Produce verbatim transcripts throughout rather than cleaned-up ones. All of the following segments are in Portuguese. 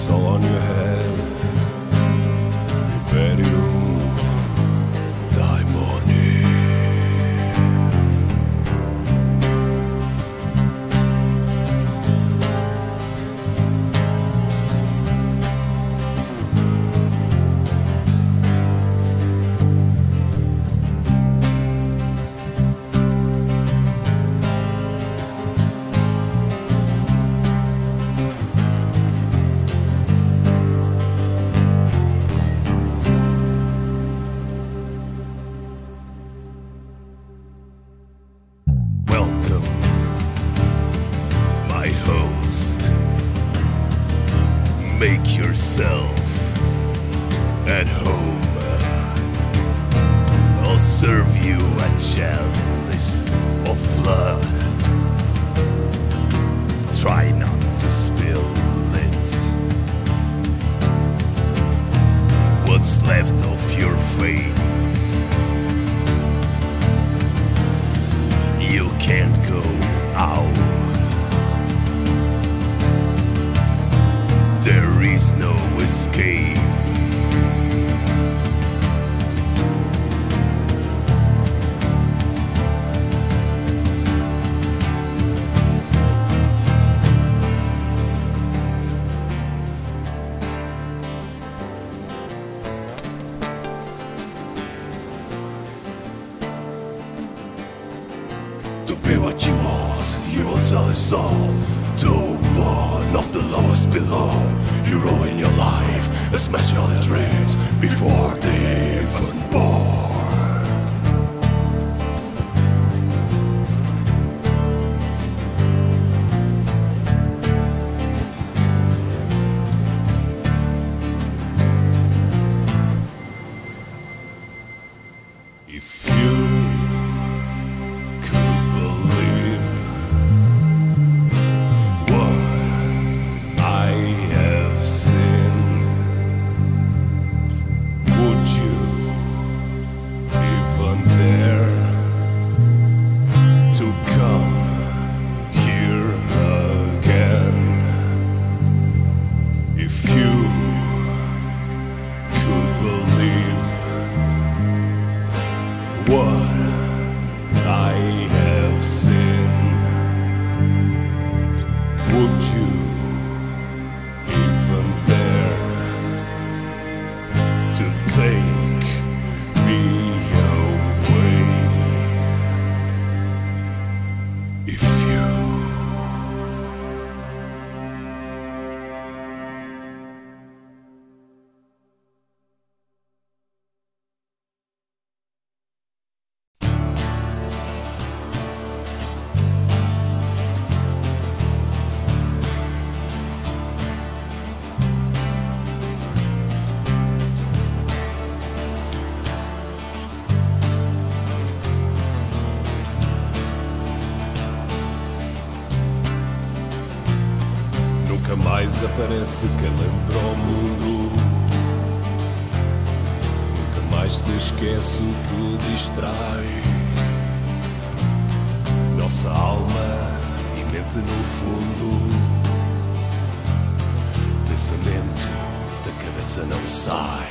It's all on your head. Imperium Daimoni. Make yourself at home. I'll serve you a chalice of blood. Try not to spill it. What's left of your fate? You can't go out. There is no escape. To be what you want, you will sell us all. To one of the lowest below. You ruin your life and smash all your dreams before they even born. If you could believe what I have seen, would you even dare to take me away? If you nunca mais aparece quem lembra o mundo. Nunca mais se esquece o que distrai nossa alma e mente no fundo. Pensamento da cabeça não sai.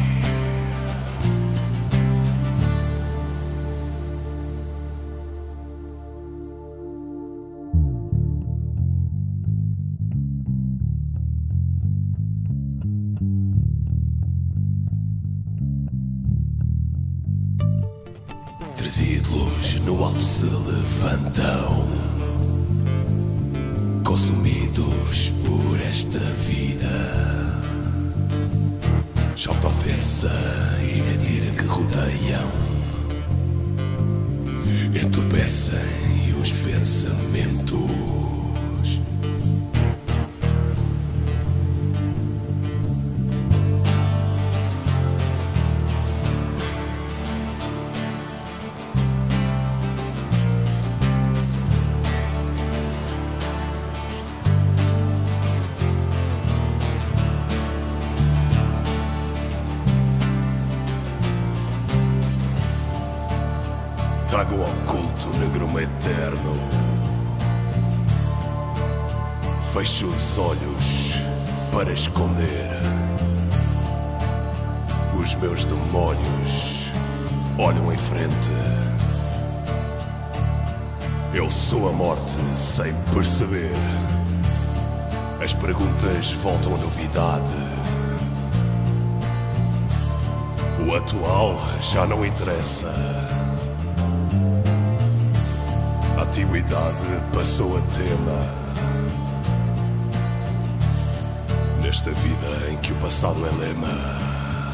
Três ídolos no alto se levantam, consumidos por esta vida. Chota, ofensa e mentira que rodeiam, entorpecem os pensamentos. Trago ao culto negro eterno. Fecho os olhos para esconder. Os meus demónios olham em frente. Eu sou a morte sem perceber. As perguntas voltam a novidade. O atual já não interessa. A antiguidade passou a tema. Nesta vida em que o passado é lema.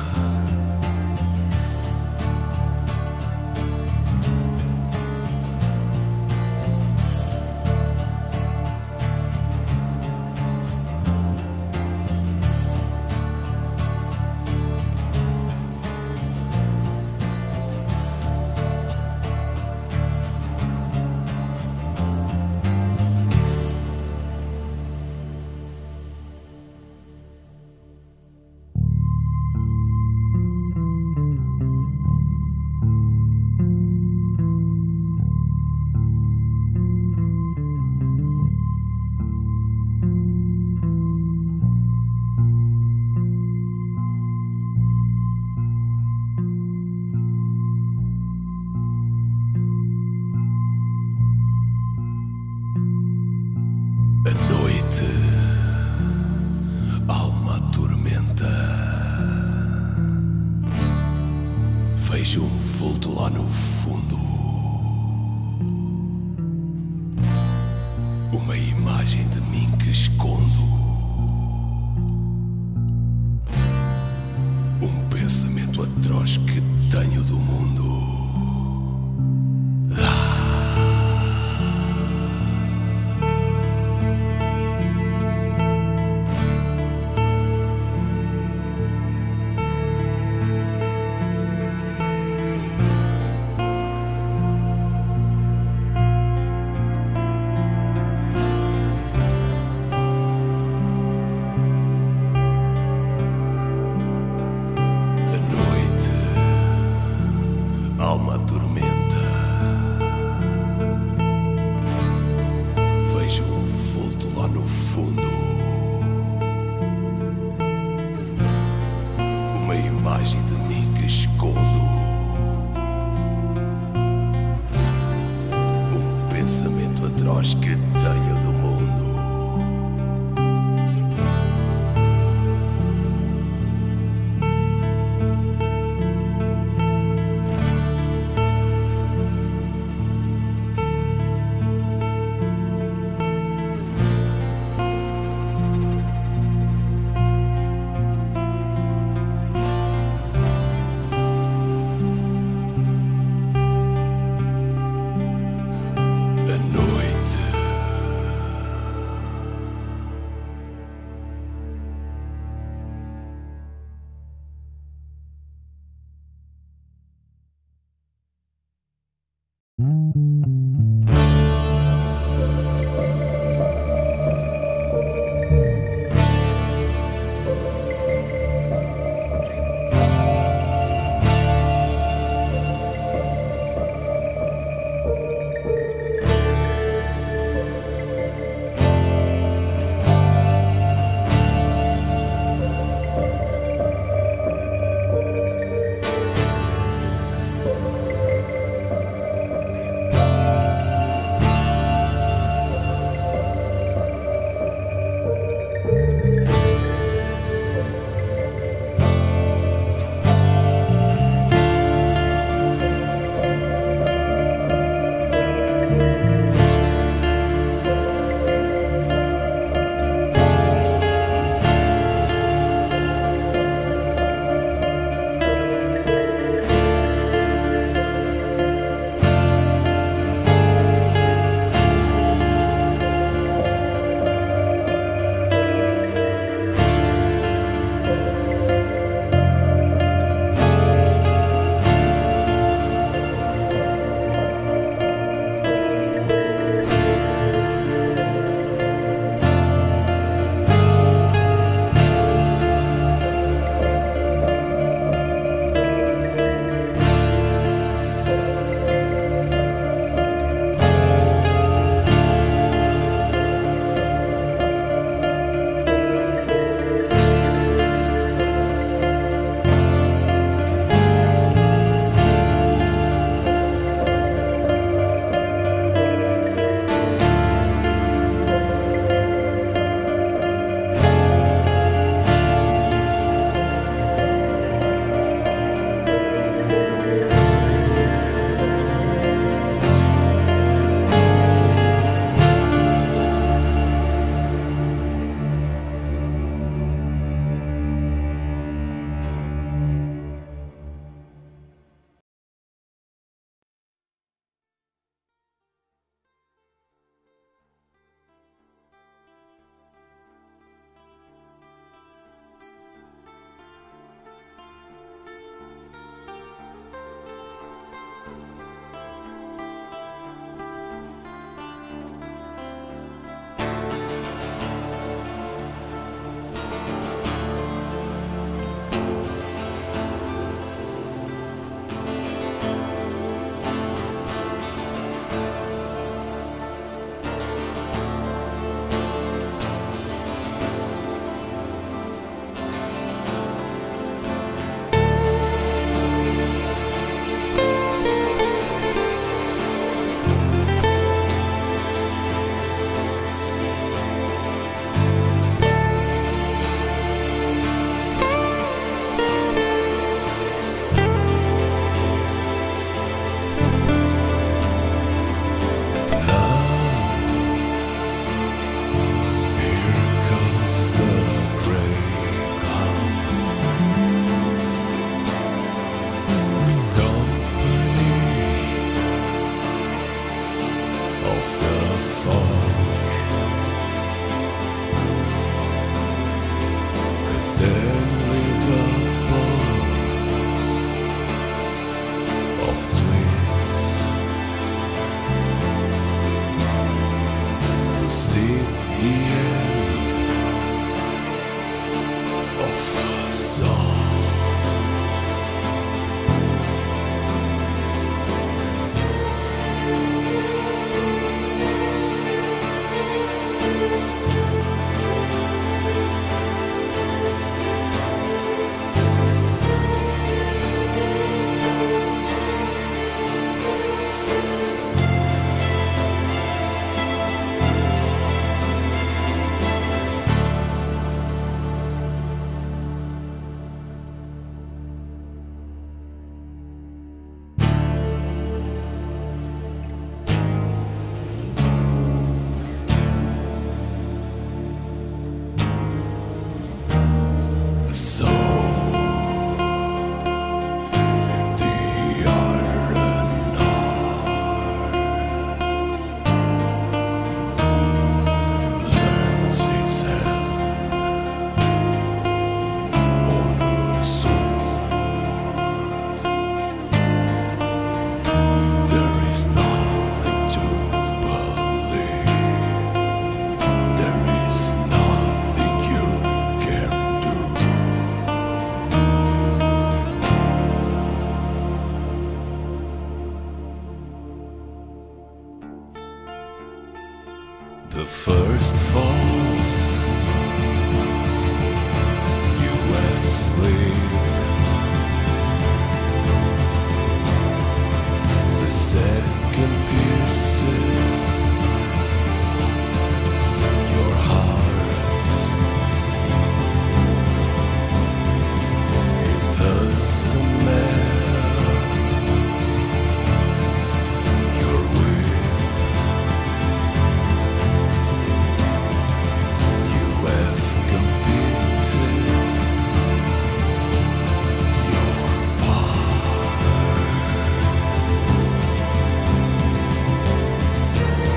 A noite, alma tormenta. Vejo um vulto lá no fundo. Uma imagem de mim que escondo. Um pensamento atroz que tenho do mundo. Alma tormenta. Vejo um vulto lá no fundo. Uma imagem de mim que escondo. Um pensamento atroz que tenho do mundo. the fog, a deadly double of twins who see the end of a song. So the iron heart lends its hand on a sword. There is nothing to believe. There is nothing you can do. The first falls, you asleep. The second pierces your heart. It doesn't matter, you're weak. You have completed your part.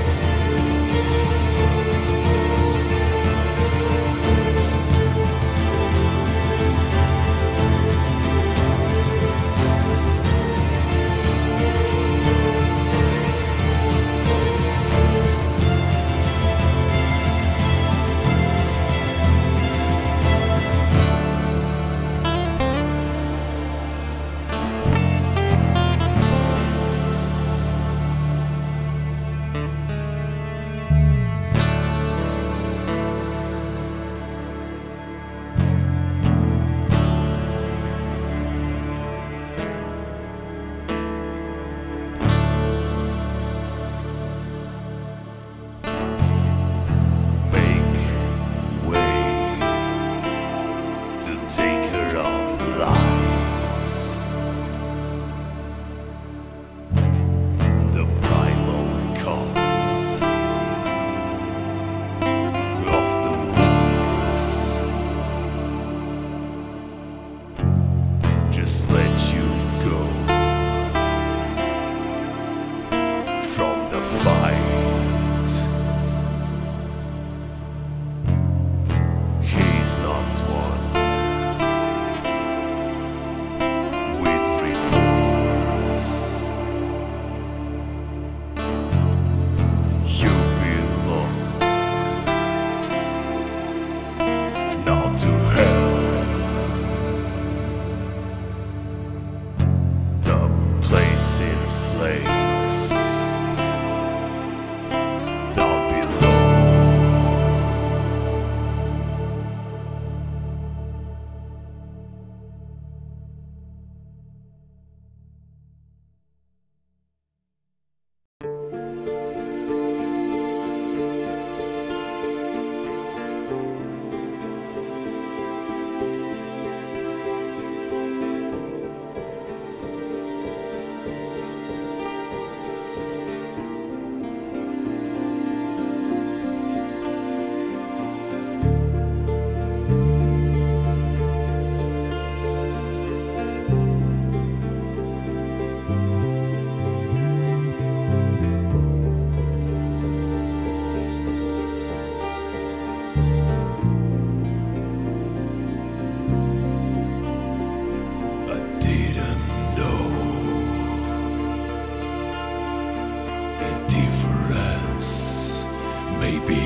be.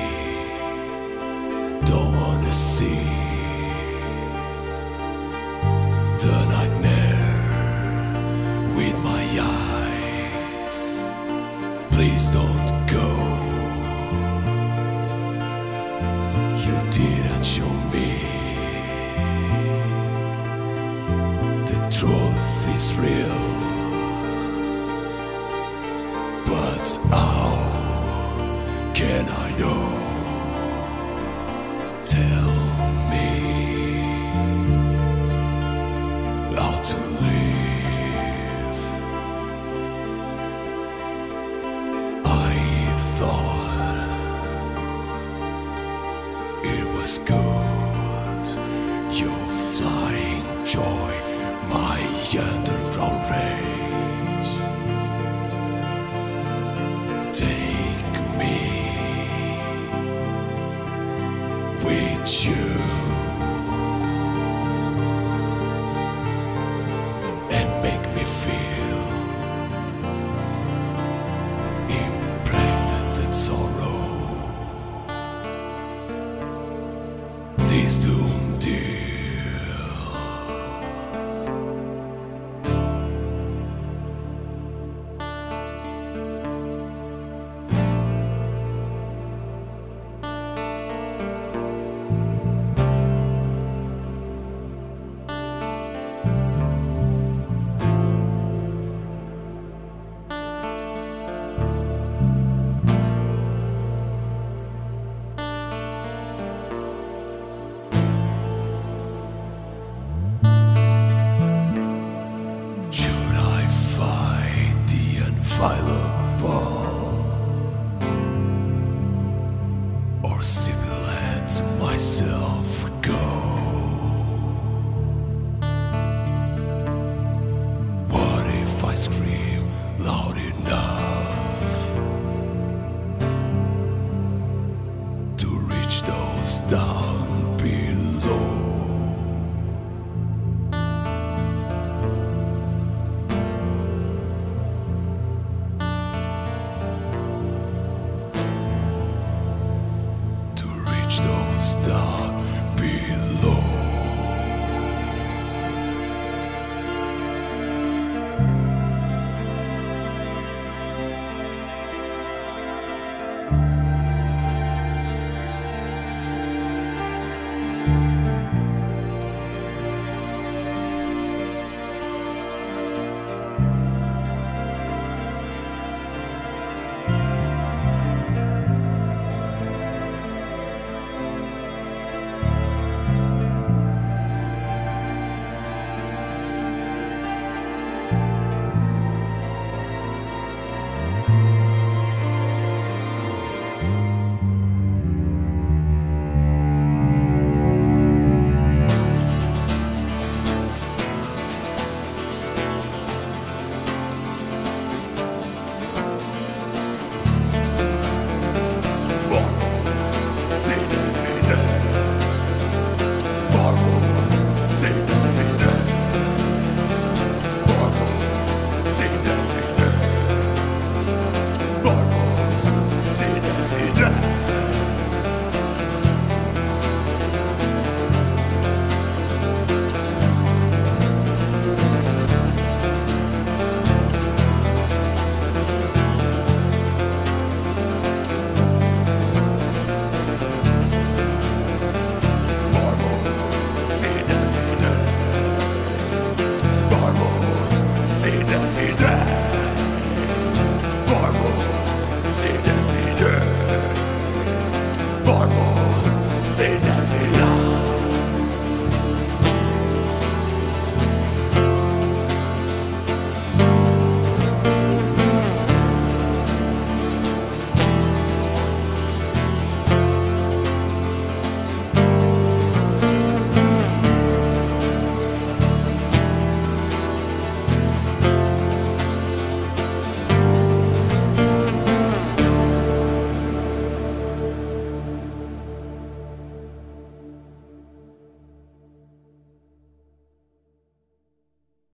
Don't wanna see the nightmare with my eyes. Please don't go. You didn't show me the truth is real. But how can I know? Tell me how to live. I thought it was good. Your flying joy, my underground rage. Take me with you and make me feel impregnated sorrow. This doom deal. Or simply let myself go. What if I scream loud enough to reach those down below? Those down below.